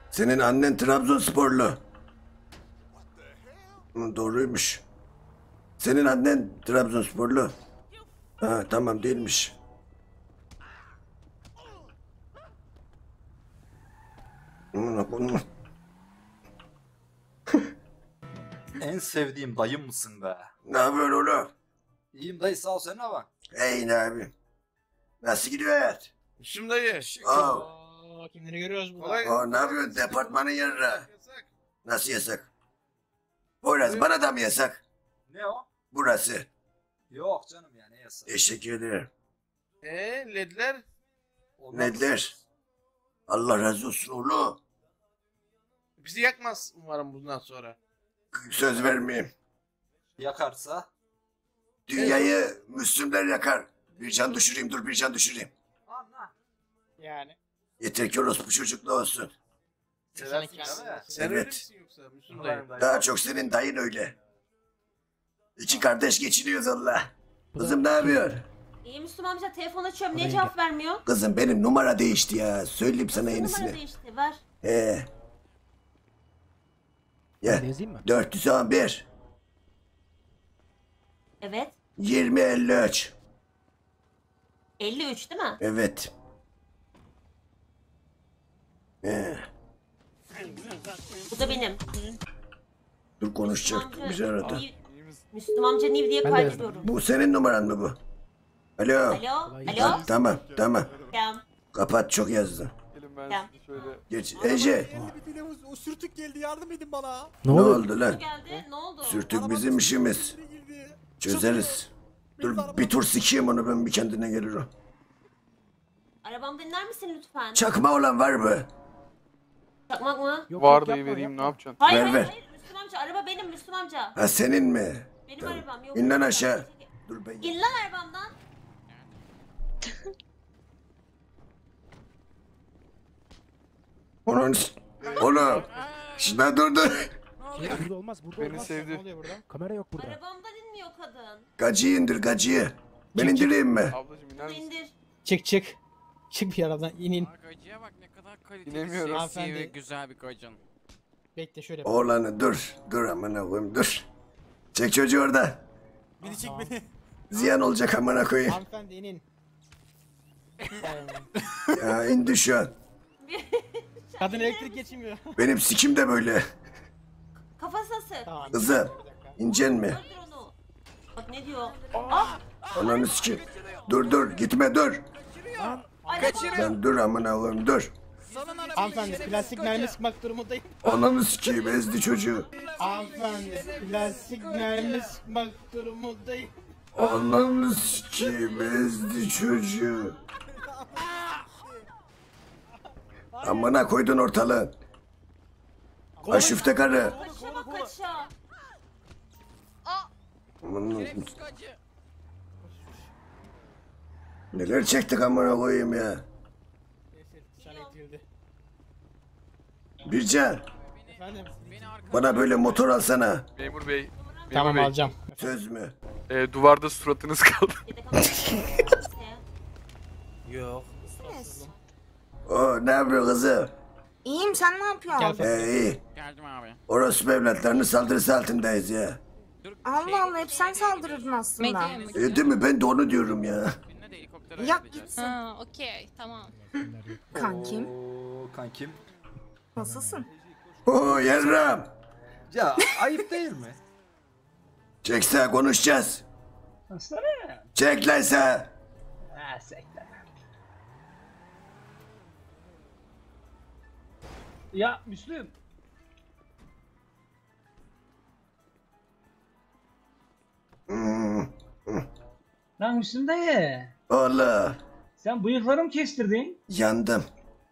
Senin annen Trabzonsporlu. Doğruymuş. Senin annen Trabzonsporlu. Ha, tamam değilmiş. En sevdiğim dayım mısın be? Ne haber oğlum? İyiyim dayı, sağ ol, sen ne var? Hey ne abi? Nasıl gidiyor hayat? Müslüm dayı. Kimleri görüyoruz burada? Ne yapıyorsun departmanın yanına? Nasıl yasak? Orası bana da mı yasak? Ne o? Burası. Yok canım ya, ne yasak? Teşekkür ederim. Ledler. Neler? Allah razı olsun oğlum. Bizi yakmaz umarım bundan sonra. Söz vermeyeyim. Yakarsa? Dünyayı Müslümler yakar. Bir can düşüreyim, dur bir can düşüreyim. Anla. Yani. Yeter ki orospu çocuklu olsun. Seversin değil mi? Sen Evet. öyle misin yoksa Müslüm dayı? Daha çok senin dayın öyle. İki kardeş geçiniyoruz Allah. Kızım ne yapıyor? İyi Müslüm amca, telefon açıyorum, niye cevap vermiyor? Kızım benim numara değişti ya. Söyleyeyim sana Numara yenisini. değişti, ver. Gel. Yazayım mı? 411 Evet. 2053. 53 değil mi? Evet. Bu da benim. Dur konuşacak. Bir arada. Müslüm amca Niv diye Ben de kaydediyorum. Bu senin numaran mı bu? Alo. Alo? Alo? Tamam. Tamam. Kapat çok yazdı. Tamam. Geç. Ece. O sürtük geldi, yardım edin bana. Ne oldu lan? Bu geldi, ne oldu? Sürtük bizim işimiz. Çözeriz. Dur bir tur sikeyim onu ben, bir kendine gelir o. Arabamda iner misin lütfen? Çakma olan var mı? Çakmak mı? Var dayı vereyim ne yapacaksın? Hayır Ver, hayır ver. hayır Müslüm amca, araba benim Müslüm amca. Ha senin mi? Benim arabam yok. İn lan aşağı. Dur ben. İn lan arabamdan. Onun. Oğlum. Şuna dur dur. Burada olmaz, burada Beni olmaz. sevdi. Ne oluyor burada? Kamera yok burada. Arabamdan inmiyor kadın. Gacıyı indir gacıyı. Ben indireyim mi? Ablacım iner Bunu misin? indir. Çık çık. Çık bir aradan, inin. Gacıya bak, ne kadar kaliteli, İnemiyorum. seksi ve Hanımefendi. güzel bir gacın. Bekle şöyle. Oğlanı dur. Dur amına koyayım dur. Çek çocuğu orada. Beni çek beni. Ziyan olacak amına koyayım. Hanımefendi inin. Ya indi şu an. Kadın elektrik geçmiyor. Benim sikim de böyle. Kafasına sık. Tamam. Kızım. İncen mi? Öldür onu. Bak ne diyor? Ananı sikim. Dur dur gitme dur. Lan dur amına koyayım dur. Hanımefendi, plastik mermi sıkmak durumundayım. Ananı sikeyim ezdi çocuğu. Hanımefendi, plastik mermi sıkmak durumundayım. Ananı sikeyim ezdi çocuğu. Amına koydun ortalığı. Aşıfte karı. Kaçışa bak kaçışa. Amına- Şerefsiz gacı. Neler çektik amına koyayım ya. Sana itildi. Bircan Efendim? Beni arkadan bana böyle motor alsana. Memur bey. Tamam, Bey. alacağım. Söz mü? Duvarda suratınız kaldı. Yedek alabilirsin. Yok. O ne yapıyor kızım? İyiyim, sen ne yapıyorsun? Gel. İyi. Geldim abi. Orospu evlatlarının saldırısı altındayız ya. Allah Allah, hep sen saldırırdın aslında. Değil mi? Ben de onu diyorum ya. Gününe de helikoptere Yak gideceğiz. gitsin. Ha, okey, tamam. Kankim, Oo, kankim. nasılsın? Oo yarram. Ya ayıp değil mi? Çekse konuşacağız. Çek lan sen. Ya Müslüm. Hmm. Lan Müslüm dayı. Allah. Sen bıyıklarımı kestirdin. Yandım.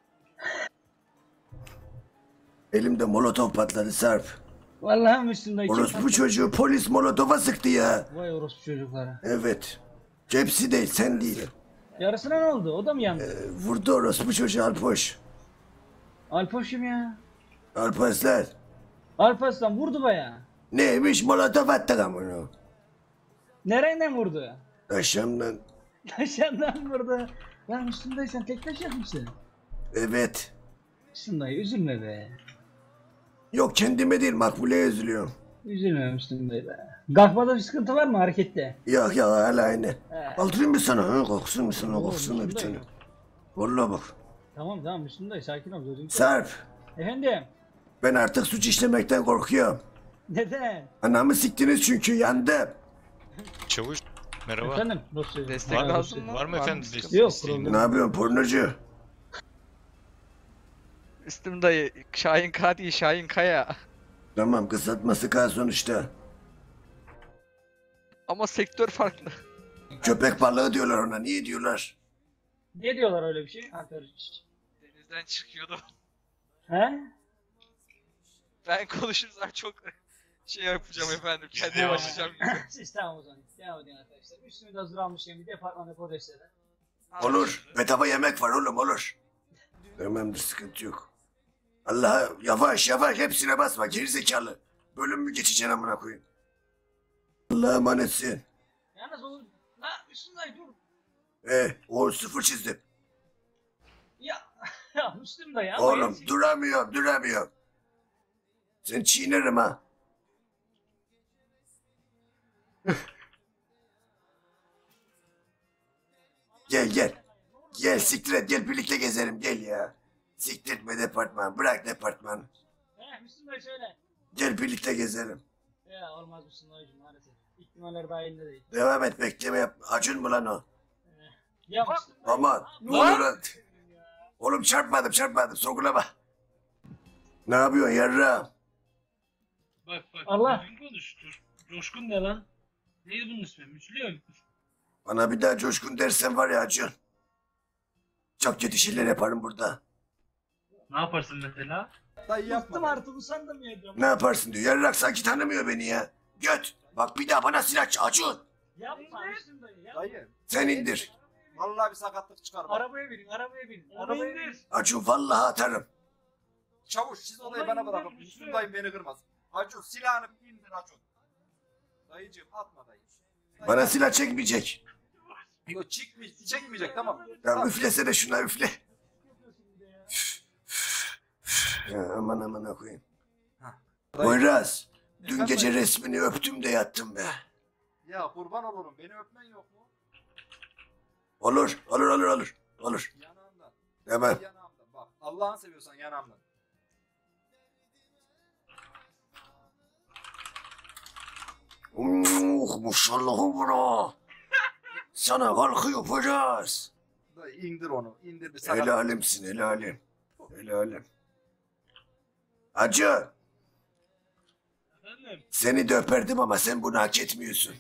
Elimde molotof patladı Sarp. Vallahi Müslüm dayı. çok Orospu haklı. çocuğu polis molotofa sıktı ya. Vay orospu çocuklara. Evet. Hepsi değil sen değil. Yarısına ne oldu? O da mı yandı? Vurdu orospu çocuğu Alpoş. Alpaş'ım ya. Alparslan. Alparslan vurdu baya. Neymiş molotof attık amına. Nereden vurdu? Aşağımdan. Taşandan vurdu. Lan Müslüm dayı sen tek taş yapmışsın. Evet. Müslüm dayı üzülme be. Yok kendime değil Makbule'ye üzülüyorum. Üzülme Müslüm dayı be. Kalkmada bir sıkıntı var mı harekette? Yok ya hala aynı. He. Aldırayım mı sana? Ha? Kalksın mı sana? Kalksın mı bir tane? Vallahi bak. Tamam Müslüm dayı sakin ol gözüm. Sarp. Efendim? Ben artık suç işlemekten korkuyorum. Neden? Anamı siktiniz çünkü yandım. Çavuş. Merhaba. Efendim dosya. Destek lazım mı? Var mı efendim? Yok, isteğiniz? problem. Ne yapıyorsun pornocu? Üstüm dayı. Şahin K değil Şahin Kaya. Tamam kısaltması K sonuçta. Ama sektör farklı. Köpek balığı diyorlar ona. Niye diyorlar? Ne diyorlar öyle bir şey? Denizden çıkıyordu. He? Ben konuşursam çok şey yapacağım efendim. Kendime başlayacağım gibi. Siz tamam o zaman. Devam edin arkadaşlar. Üstümü de hazır almışım bir departmanda kodesede. Olur. Bedava yemek var oğlum olur. Tamamdır sıkıntı yok. Allah yavaş yavaş hepsine basma gerizekalı. Bölüm mü geçeceksin amına koyayım? Allah'a emanetsin. Yalnız olur. La Müslüm dayı dur. O 0 çizdim. Ya, ya Müslüm dayı ama Oğlum gerçekten- duramıyorum. Seni çiğnerim ha. Gel. Gel siktir et gel birlikte gezelim gel ya. Siktir etme departman bırak departman. He Müslüm dayı söyle. Gel birlikte gezelim. Ya olmaz Müslüm dayıcım maalesef. İhtimaller dahilinde değil. Devam et bekleme yap. Acun mu lan o? Ya Müslüm dayı. Aman. Ne oluyor lan? Oğlum çarpmadım sorgulama. Ne yapıyorsun yarra? Bak. Allah. Konuştur. Coşkun ne lan? Neydi bunun ismi? Müslüm. Bana bir daha coşkun dersen var ya Acun. Çok kötü şeyler yaparım burada. Ne yaparsın mesela? Dayı yapma. Bıktım artık usandım ya. Ne yaparsın diyor. Yarrak sanki tanımıyor beni ya. Göt. Bak bir daha bana silah Acun. Yapma Müslüm dayı ya. Dayı. Sen indir. Vallahi bir sakatlık çıkar bak. Arabaya binin. Arabaya bin. Acun vallahi atarım. Çavuş siz olayı bana bırakın. Müslüm dayım beni kırmaz. Acun silahını indir Acun. Dayıcığım atma dayı. Bana silah çekmeyecek. Yok çekmeyecek tamam. Ya üflesene şuna üfle. Ya aman koyayım. Poyraz. Dün gece resmini öptüm de yattım be. Ya kurban olurum beni öpmen yok mu? Olur. Yanağımdan. Tamam. Yanağımdan bak. Allah'ını seviyorsan yanağımdan. Maşallah bro. Sana kalkıyor Poyraz. Dayı indir onu. İndir bir sakat. Helalimsin helalim. Acı. Seni de öperdim ama sen bunu hak etmiyorsun.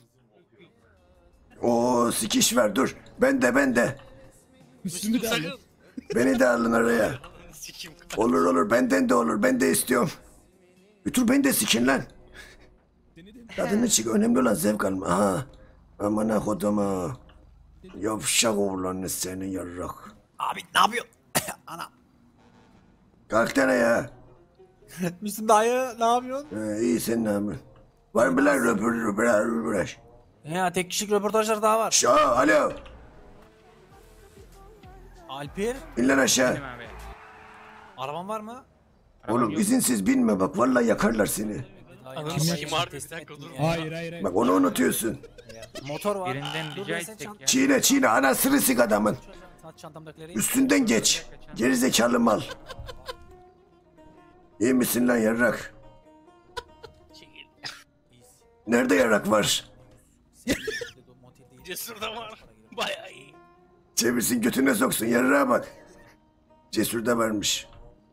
Oo sikiş ver dur. Ben de. Üstümü de alın. Beni de alın araya. Olur benden de olur. Ben de istiyorum. Dur beni de sikin lan. Tadını çık. Önemli olan zevk alma. Aha. Aman ha kodama. Yavşak oğlanı senin yarrak. Abi ne yapıyorsun? Ana. Kalk tane ya. Müslüm dayı ne yapıyorsun? İyi sen ne yapıyorsun? Var mı lan röportaj? Ya tek kişilik röportajlar daha var. Alo. Alper. İn lan aşağı. Abi. Araban var mı? Oğlum izinsiz binme bak. Vallahi yakarlar seni. Kim var? Hayır. Bak onu unutuyorsun. Motor var. Birinden Dur, rica ben sen etsek çant- ya. Çiğne anasını sik adamın. Çantamdakileri. Üstünden geç. Gerizekalı mal. İyi misin lan yarrak? Nerede yarrak var? Cesur'da var. Bayağı iyi. Çevirsin götüne soksun yarrağa bak. Cesur'da varmış.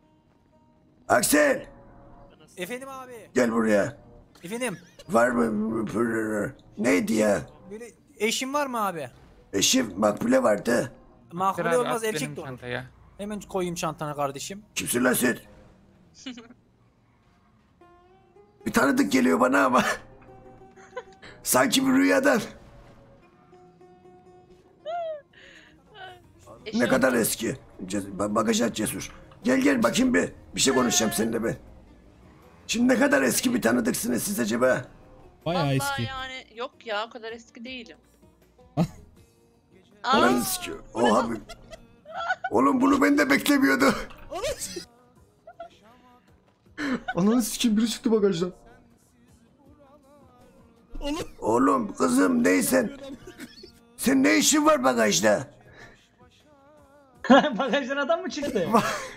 Aksel Efendim abi. gel buraya. Efendim. Var mı? Neydi ya? Böyle eşim var mı abi? Eşim Makbule vardı. Makbule Abi, olmaz at benim erkek de olur. çantaya. Hemen koyayım çantana kardeşim. Kimsin lan sen? Bir tanıdık geliyor bana ama. Sanki bir rüyadan. Ne kadar eski. Bagaj aç Cesur. Gel bakayım bir şey konuşacağım seninle ben. Şimdi ne kadar eski bir tanıdıksınız siz acaba? Bayağı eski. Yani yok ya o kadar eski değilim. Oha. Oğlum bunu ben de beklemiyordum. Ananı sikeyim biri çıktı bagajdan. Oğlum kızım neysen. Sen ne işin var bagajda? Bagajdan adam mı çıktı?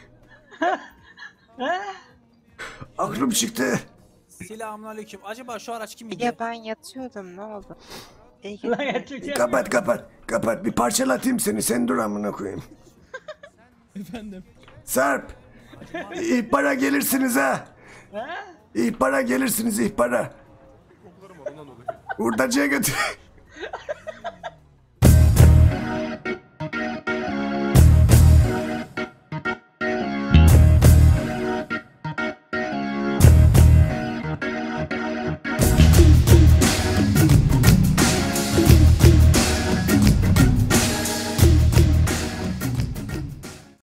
Aklım çıktı. Selamünaleyküm. Acaba şu araç kimindi? Ya ben yatıyordum ne oldu? Lan yatacak yer Kapat kapat. Kapat bir parçalatayım seni. Sen dur amına koyayım. Efendim. Sarp. İhbara gelirsiniz ha. İhbara gelirsiniz ihbara. Hurdacıya götür.